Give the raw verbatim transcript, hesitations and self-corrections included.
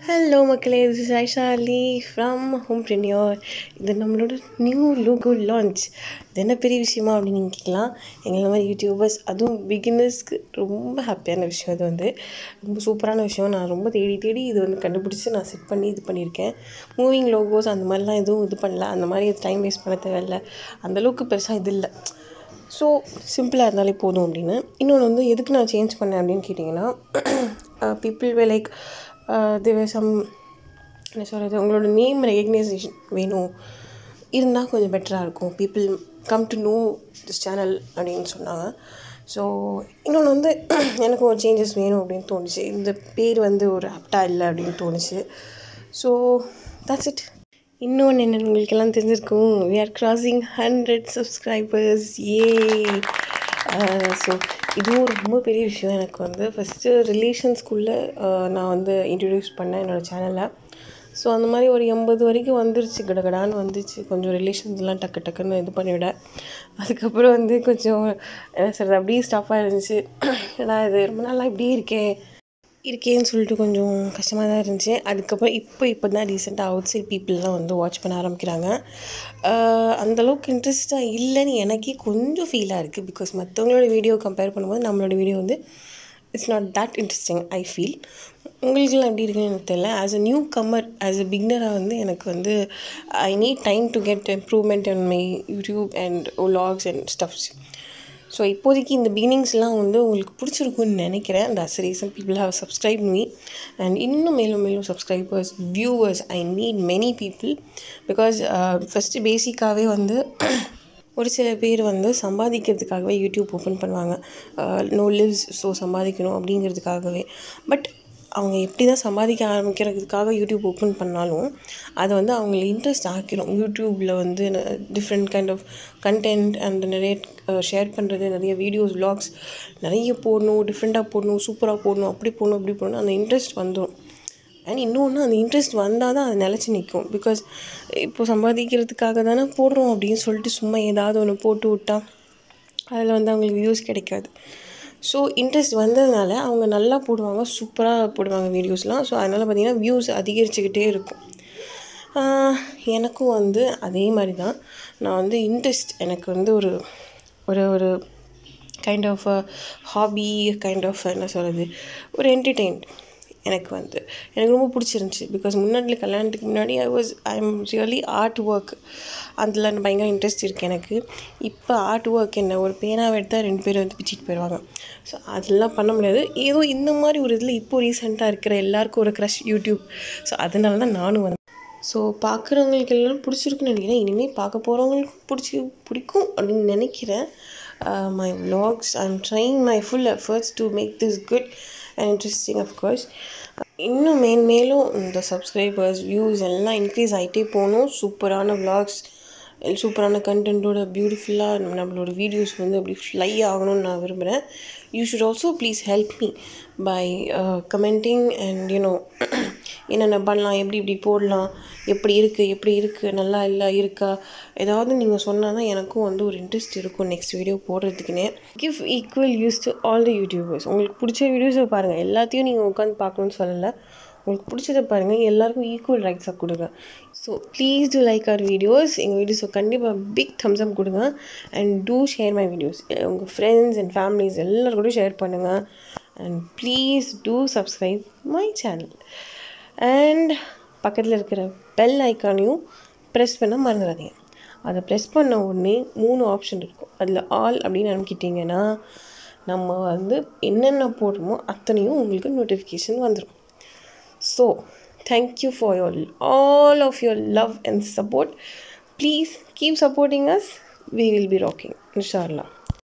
Hello மக்களே, this is Aisha Ali from homepreneur. இது நம்மளோட நியூ லோகோ லான்ச். இது என்ன பெரிய விஷயமா அப்படின்னு நீங்கள் கேட்கலாம். எங்களை மாதிரி யூடியூபர்ஸ், அதுவும் பிகினர்ஸ்க்கு ரொம்ப ஹாப்பியான விஷயம். இது வந்து ரொம்ப சூப்பரான விஷயம். நான் ரொம்ப தேடி தேடி இது வந்து கண்டுபிடிச்சி நான் செட் பண்ணி இது பண்ணியிருக்கேன். மூவிங் லோகோஸ் அந்த மாதிரிலாம் எதுவும் இது பண்ணல. அந்த மாதிரி டைம் வேஸ்ட் பண்ண தேவையில்லை. அந்தளவுக்கு பெருசாக இது இல்லை. ஸோ சிம்பிளாக இருந்தாலே போதும் அப்படின்னு. இன்னொன்று வந்து எதுக்கு நான் சேஞ்ச் பண்ணேன் அப்படின்னு கேட்டிங்கன்னா, பீப்புள் வே லைக் தேவை சம் என்ன சொல்கிறது, உங்களோட நேம் ரெகக்னைசேஷன் வேணும் இருந்தால் கொஞ்சம் பெட்டராக இருக்கும். People come to know this channel அப்படின்னு சொன்னாங்க. ஸோ இன்னொன்று வந்து எனக்கு ஒரு சேஞ்சஸ் வேணும் அப்படின்னு தோணுச்சு. இந்த பேர் வந்து ஒரு ஆப்டாக இல்லை அப்படின்னு தோணுச்சு. So that's it. இன்னொன்று என்ன உங்களுக்கெல்லாம் தெரிஞ்சிருக்கும், we are crossing hundred subscribers. A so இதுவும் ரொம்ப பெரிய விஷயம். எனக்கு வந்து ஃபஸ்ட்டு ரிலேஷன்ஸ்குள்ளே நான் வந்து இன்ட்ரடியூஸ் பண்ணேன் என்னோடய சேனலை. ஸோ அந்த மாதிரி ஒரு எண்பது வரைக்கும் வந்துருச்சு, கடகடான்னு வந்துச்சு. கொஞ்சம் ரிலேஷன்ஸ்லாம் டக்கு டக்குன்னு இது பண்ணிவிட. அதுக்கப்புறம் வந்து கொஞ்சம் என்ன சொல்கிறது, அப்படியே ஸ்டாப்பாக இருந்துச்சு. ஏன்னா இது ரொம்ப நாளாக இப்படியே இருக்கேன் இருக்கேன்னு சொல்லிட்டு கொஞ்சம் கஷ்டமாக தான் இருந்துச்சு. அதுக்கப்புறம் இப்போ இப்போ தான் ரீசெண்டாக அவுட் சைட் பீப்புளெலாம் வந்து வாட்ச் பண்ண ஆரம்பிக்கிறாங்க. அந்தளவுக்கு இன்ட்ரெஸ்ட்டாக இல்லைன்னு எனக்கே கொஞ்சம் ஃபீலாக இருக்குது. பிகாஸ் மற்றவங்களோட வீடியோ கம்பேர் பண்ணும்போது நம்மளோட வீடியோ வந்து it's not that interesting I feel. உங்களுக்குலாம் எப்படி இருக்குன்னு எனக்கு தெரியல. As a newcomer, as a பிகினராக வந்து எனக்கு வந்து I need time to get improvement in my YouTube and vlogs and stuffs. So இப்போதைக்கு இந்த பிகினிங்ஸ்லாம் வந்து உங்களுக்கு பிடிச்சிருக்குன்னு நினைக்கிறேன். That's the reason people how subscribe me. And இன்னும் மேலும் மேலும் subscribers, viewers, I need many people. Because first பேசிக்காகவே வந்து ஒரு சில பேர் வந்து சம்பாதிக்கிறதுக்காகவே யூடியூப் ஓப்பன் பண்ணுவாங்க. நோ லிவ்ஸ், ஸோ சம்பாதிக்கணும் அப்படிங்கிறதுக்காகவே. பட் அவங்க எப்படி தான் சம்பாதிக்க ஆரம்பிக்கிறதுக்காக யூடியூப் ஓப்பன் பண்ணாலும் அதை வந்து அவங்கள இன்ட்ரெஸ்ட் ஆக்கிடும். யூடியூப்பில் வந்து different kind of content and நிறைய ஷேர் பண்ணுறது, நிறைய வீடியோஸ், விலாக்ஸ் நிறைய போடணும், டிஃப்ரெண்ட்டாக போடணும், சூப்பராக போடணும், அப்படி போடணும், அப்படி போடணும், அந்த இன்ட்ரெஸ்ட் வந்துடும். அண்ட் இன்னொன்று, அந்த இன்ட்ரெஸ்ட் வந்தால் தான் அது நிலச்சி நிற்கும். பிகாஸ் இப்போது சம்பாதிக்கிறதுக்காக தானே போடுறோம் அப்படின்னு சொல்லிட்டு சும்மா ஏதாவது ஒன்று போட்டு விட்டால் அதில் வந்து அவங்களுக்கு வியூஸ் கிடைக்காது. ஸோ இன்ட்ரெஸ்ட் வந்ததுனால அவங்க நல்லா போடுவாங்க, சூப்பராக போடுவாங்க வீடியோஸ்லாம். ஸோ அதனால் பார்த்திங்கன்னா வியூஸ் அதிகரிச்சுக்கிட்டே இருக்கும். எனக்கும் வந்து அதே மாதிரி தான். நான் வந்து இன்ட்ரெஸ்ட் எனக்கு வந்து ஒரு ஒரு ஒரு kind of hobby, kind of என்ன சொல்கிறது, ஒரு என்டர்டெயின் எனக்கு வந்து எனக்கு ரொம்ப பிடிச்சிருந்துச்சி. பிகாஸ் முன்னாடி கல்யாணத்துக்கு முன்னாடி I was I am really art work, அதில் பயங்கர இன்ட்ரெஸ்ட் இருக்குது எனக்கு. இப்போ ஆர்ட் ஒர்க் என்ன, ஒரு பேனாவை எடுத்தால் ரெண்டு பேர் வந்து பிச்சுட்டு போயிடுவாங்க. ஸோ அதெல்லாம் பண்ண முடியாது. ஏதோ இந்த மாதிரி ஒரு இதில் இப்போது ரீசெண்டாக இருக்கிற எல்லாருக்கும் ஒரு க்ரஷ் யூடியூப். ஸோ அதனால தான் நானும் வந்தேன். ஸோ பார்க்குறவங்களுக்கு எல்லாம் பிடிச்சிருக்குன்னு நினைக்கிறேன். இனிமேல் பார்க்க போகிறவங்களுக்கும் பிடிச்சி பிடிக்கும் அப்படின்னு நினைக்கிறேன். My vlogs, I am trying my full efforts to make this good and interesting. Of course இன்னும் மேன் மேலும் இந்த சப்ஸ்கிரைபர்ஸ், வியூஸ் எல்லாம் இன்க்ரீஸ் ஆகிட்டே போகணும். சூப்பரான விலாக்ஸ், சூப்பரான கண்டென்ட்டோட பியூட்டிஃபுல்லாக நம்மளோட வீடியோஸ் வந்து அப்படி ஃப்ளை ஆகணும்னு நான் விரும்புகிறேன். You should also please help me by commenting and you know என்னென்ன பண்ணலாம், எப்படி இப்படி போடலாம், எப்படி இருக்குது, எப்படி இருக்குது, நல்லா இல்லை இருக்கா, ஏதாவது நீங்கள் சொன்னால் தான் எனக்கும் வந்து ஒரு இன்ட்ரெஸ்ட் இருக்கும் நெக்ஸ்ட் வீடியோ போடுறதுக்குன்னே. Give equal use to all the YouTubers. உங்களுக்கு பிடிச்ச வீடியோஸை பாருங்கள், எல்லாத்தையும் நீங்கள் உட்காந்து பார்க்கணுன்னு சொல்லலை. உங்களுக்கு பிடிச்சதை பாருங்கள், எல்லாருக்கும் ஈக்குவல் ரைட்ஸாக கொடுங்க. So please do like our videos. எங்கள் வீடியோஸை கண்டிப்பாக பிக் தம்ஸ் அப் கொடுங்க. And do share my videos. உங்கள் ஃப்ரெண்ட்ஸ் அண்ட் ஃபேமிலிஸ் எல்லோரும் கூட ஷேர் பண்ணுங்கள். And please do subscribe my channel. அண்ட் பக்கத்தில் இருக்கிற பெல் ஐக்கானையும் ப்ரெஸ் பண்ண மறந்துடாதீங்க. அதை ப்ரெஸ் பண்ண உடனே மூணு ஆப்ஷன் இருக்கும். அதில் ஆல் அப்படின்னு அனுப்பிக்கிட்டிங்கன்னா நம்ம வந்து என்னென்ன போடுறோமோ அத்தனையும் உங்களுக்கு நோட்டிஃபிகேஷன் வந்துடும். So, thank you for your all of your love and support. Please keep supporting us. We will be rocking, inshallah.